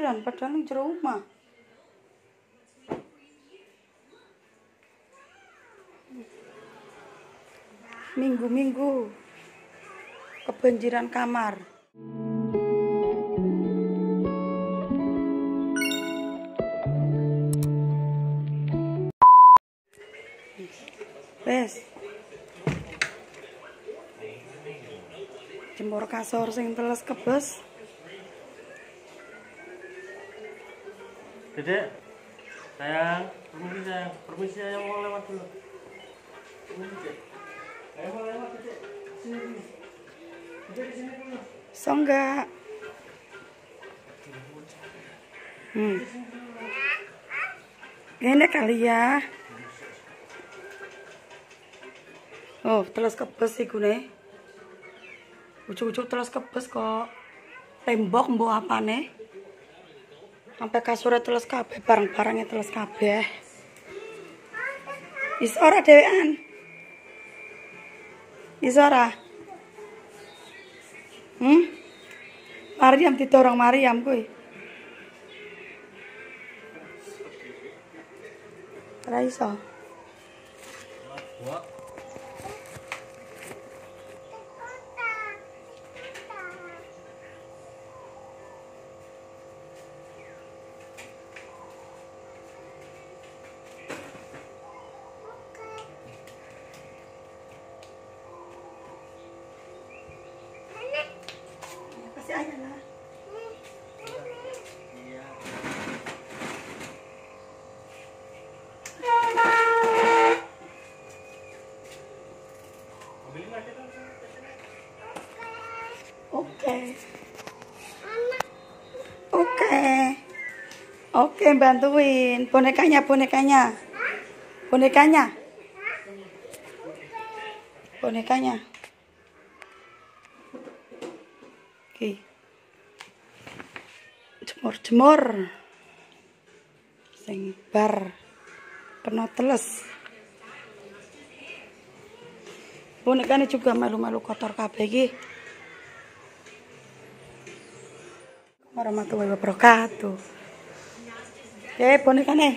kebanjiran padahal ning jero omah. Minggu-minggu kebanjiran kamar. Wes. Jemur kasur sing teles kebes. Dedek, sayang, permisi sayang mau lewat dulu. Ayo mau lewat Dedek, sini dulu. Dedek sini dulu. So enggak. Ini kali ya. Oh, teles kebes iku ne. Ujuk-ujuk teles kebes kok. Tembok mbok apane? Sampai kasurnya teles kabeh, barang-barangnya teles kabeh. Iso ora dhewean? Iso ora? Mariam didorong Mariam kuwi. Ora iso. Kasih ayah lah. Oke, bantuin. Bonekanya. Oke. Jemur. Sing bar kena teles. Bonekanya juga malu-malu kotor kabeh iki. Warahmatullahi wabarakatuh. Bonekane.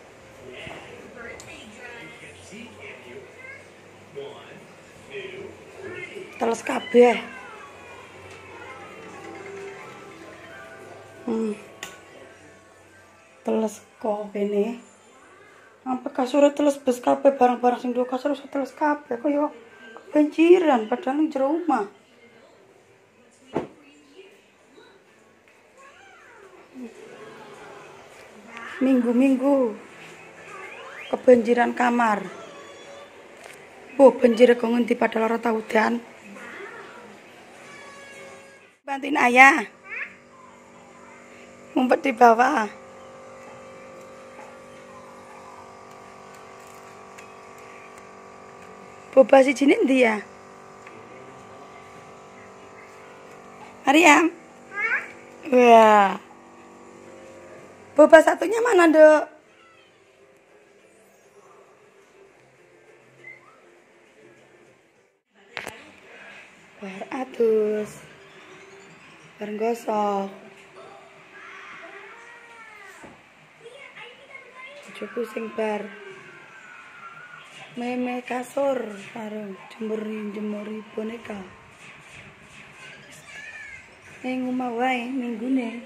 Teles kabeh. Teles kok bene. Sampai kasurnya teles bes kabeh, barang-barang sing duwe kasur wis teles kabeh. Kaya kebanjiran padahal ning jero omah. Minggu-minggu kebanjiran kamar. Banjir kok ngendi padahal ora tau udan. Bantuin ayah. Ngumpet di bawah. Boba si jinin ndi ya? Mariam. Wah. Boba satunya mana, Dok? Bar atus. Bar gosok. Cukup sing bar. Meme kasur karo jemuri boneka. Ning omah wae minggune.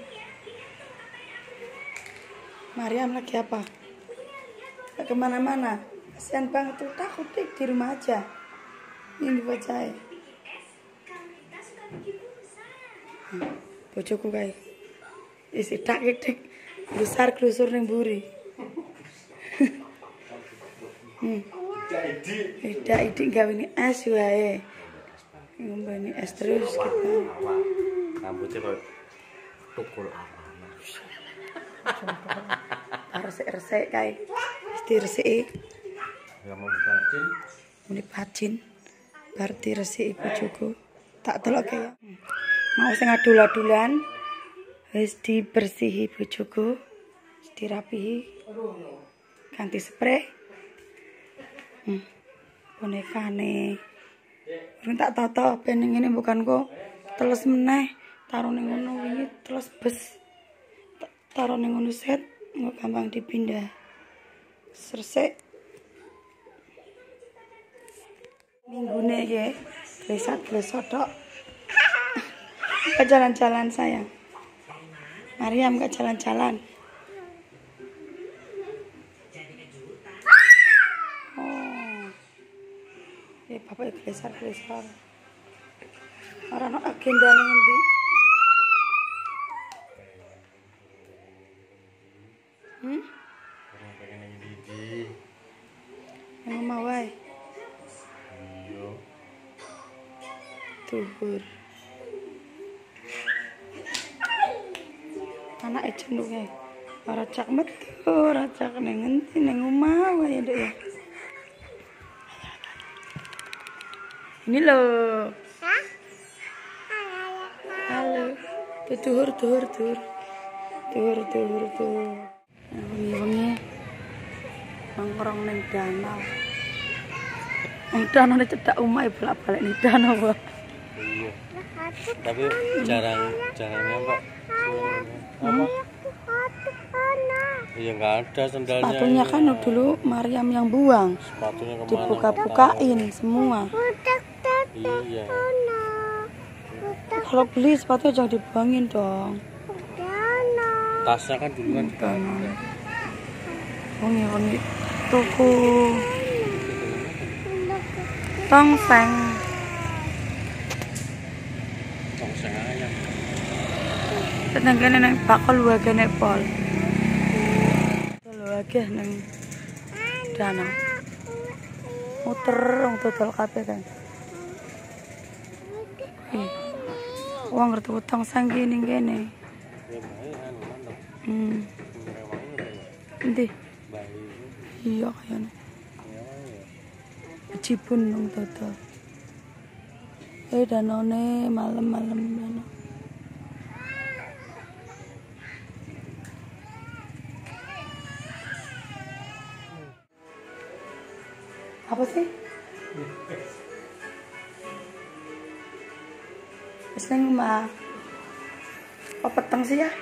Mariam lagi apa? Gak kemana-mana. Kasian banget tuh, takut di rumah aja. Ini bocah. Bojoku kae. Isi tak gede. Besar kelusur ning mburi. Idik gawe ini es wae. Ngombeni es terus gitu. Rambutnya kok tukul amanah. Resik-resik kae. Wis diresiki. Ya mau bacin. Muni bacin. Bar diresiki bojoku. Tak delokke ya. Mau sing adul-adulan. Wis dibersihi bojoku. Wis dirapihi. Ganti spray. Bonekane. Urung tak tata ben ngene bukan kok teles meneh. Taruh ning ngono wingi teles bes. taruh ning ngono set, engko gampang dipindah. Sresik. Minggune iki glesat-glesot tok. Ke jalan-jalan sayang. Mariam ke jalan-jalan. Oh. Bapak glesar-glesar. Ora ono agendane ngendi? Orang pengen yang didi. Yang omah wae. Iya. Tuhur. Anake jenenge. Ora cak metu, ora cak ning ngendi ning omah wae, Dek ya. Ini loh. Halo. Tuhur. Wengi-wengi nongkrong ning danau. Ning danau cedak omah bolak-balik ning danau, Pak. Iya. Tapi jarang Mbak. Apa? Iya nggak ada sendalnya. Sepatunya kan dulu Mariam yang buang. Sepatunya kemana? Dibuka-bukain semua. Iya. Kalau beli sepatu jangan dibuangin dong. Tasnya kan dulu kan juga. Wengi-wengi tuku tongseng ayam. Tenang kene nang bakal wae nek pol. Lho akeh nang danau. Muter wong dodol kabeh kan. Wong ngerti tongseng ki ning kene. Ya bae anu mana. Endi? Bae. Iya kayane. Ya. Cipun nang dodol. Danone malam-malam danau. Apa sih? Wis nang omah. Apa peteng sih ya?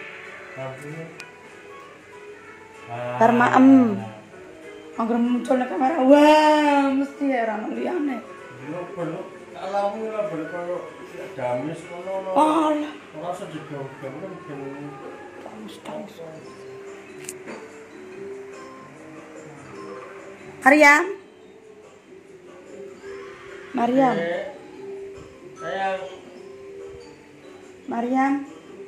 Bar maem. Angger muncul ning kamera. Wah, mesti ora ono liyane. Belum alamu lah berkoyo gamis ngono. Oh, Ora sedigau kan tangis. Mariam. Mariam.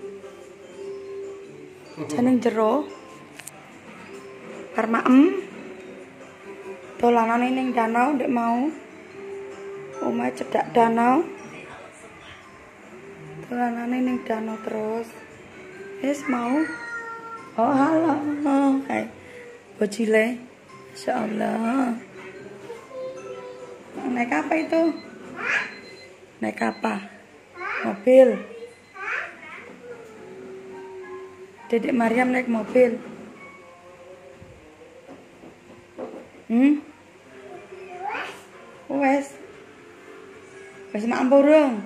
Jeneng jero. Bar maem. Dolanane ning danau ndek mau. Omahe cedak danau. Dolanane ning danau terus. Wis mau. Oh, halo. Hai. Bojile. Insyaallah. Naik apa itu? Naik apa? Mobil. Dedek Mariam naik mobil. Wes mak burung.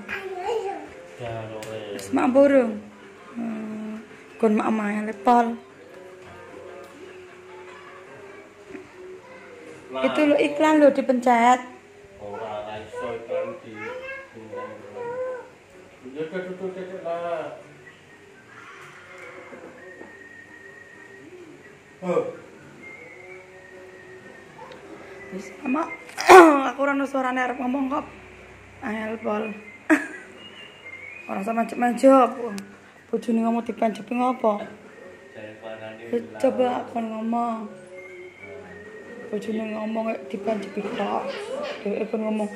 Wes mak burung. Kon mak main lepol. Itu lo iklan lo dipencet. Ora iso iklan di tutup lah. Wis ama aku ora ono suarane arep ngomong kok. Angel pol. Ora sama mancep-mancep. Bojone ngomong dipancepi ngopo? Coba kon ngomong. Bojone ngomong dipancepi kok. Dheweke kon ngomong.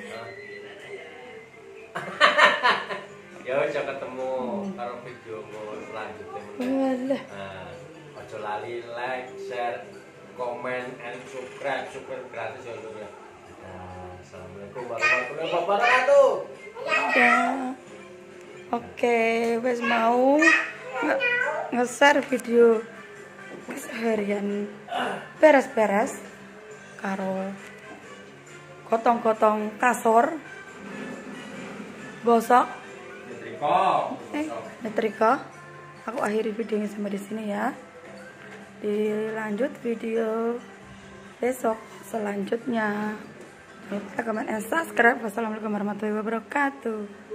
Ya wis ketemu karo videomu selanjutnya. Walah. Nah, aja lali like, share, comment, and subscribe. Subscribe gratis ya lho ya. Nah, assalamualaikum warahmatullahi wabarakatuh. Ya. Oke, wes mau nge-share video keseharian beres-beres karo gotong-gotong kasur gosok nyetrika. Aku akhiri videonya sampai di sini ya. dilanjut video besok selanjutnya. Jangan lupa komen dan subscribe. Wassalamualaikum warahmatullahi wabarakatuh.